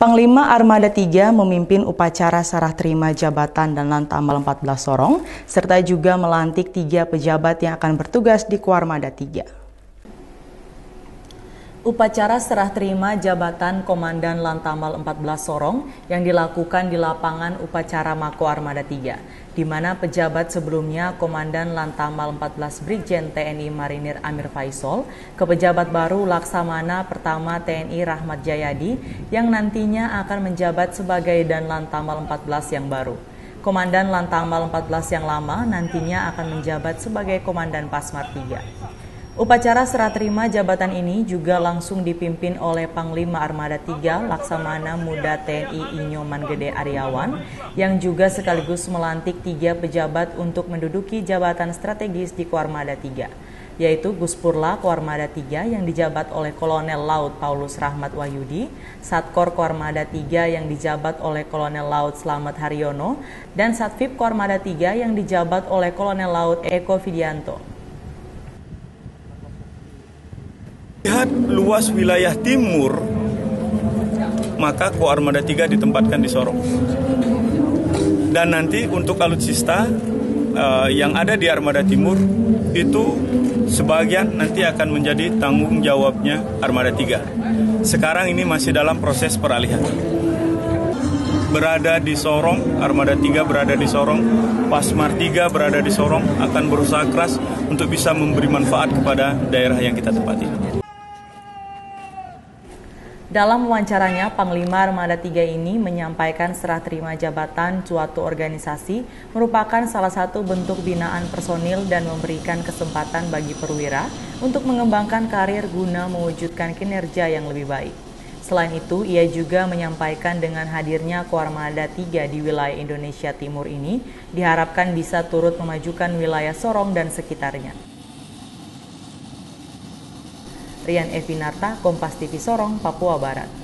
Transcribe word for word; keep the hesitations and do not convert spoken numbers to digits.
Panglima Armada tiga memimpin upacara serah terima jabatan dan Lantamal empat belas Sorong, serta juga melantik tiga pejabat yang akan bertugas di Koarmada tiga. Upacara serah terima jabatan Komandan Lantamal empat belas Sorong yang dilakukan di lapangan upacara Mako Armada tiga, di mana pejabat sebelumnya Komandan Lantamal empat belas Brigjen T N I Marinir Amir Faisal ke pejabat baru Laksamana Pertama T N I Rahmat Jayadi yang nantinya akan menjabat sebagai Dan Lantamal empat belas yang baru. Komandan Lantamal empat belas yang lama nantinya akan menjabat sebagai Komandan Pasmar tiga. Upacara serah terima jabatan ini juga langsung dipimpin oleh Panglima Armada tiga Laksamana Muda T N I Inyoman Gede Aryawan yang juga sekaligus melantik tiga pejabat untuk menduduki jabatan strategis di Koarmada tiga, yaitu Guspurla Koarmada tiga yang dijabat oleh Kolonel Laut Paulus Rahmat Wahyudi, Satkor Koarmada tiga yang dijabat oleh Kolonel Laut Slamet Haryono, dan Satvip Koarmada tiga yang dijabat oleh Kolonel Laut Eko Vidianto. Lihat luas wilayah timur, maka Koarmada tiga ditempatkan di Sorong. Dan nanti untuk alutsista uh, yang ada di Armada Timur itu sebagian nanti akan menjadi tanggung jawabnya Armada tiga. Sekarang ini masih dalam proses peralihan. Berada di Sorong, Armada tiga berada di Sorong, Pasmar tiga berada di Sorong, akan berusaha keras untuk bisa memberi manfaat kepada daerah yang kita tempati. Dalam wawancaranya, Panglima Armada tiga ini menyampaikan serah terima jabatan suatu organisasi merupakan salah satu bentuk binaan personil dan memberikan kesempatan bagi perwira untuk mengembangkan karir guna mewujudkan kinerja yang lebih baik. Selain itu, ia juga menyampaikan dengan hadirnya Koarmada tiga di wilayah Indonesia Timur ini diharapkan bisa turut memajukan wilayah Sorong dan sekitarnya. Rian Evinarta, Kompas T V Sorong, Papua Barat.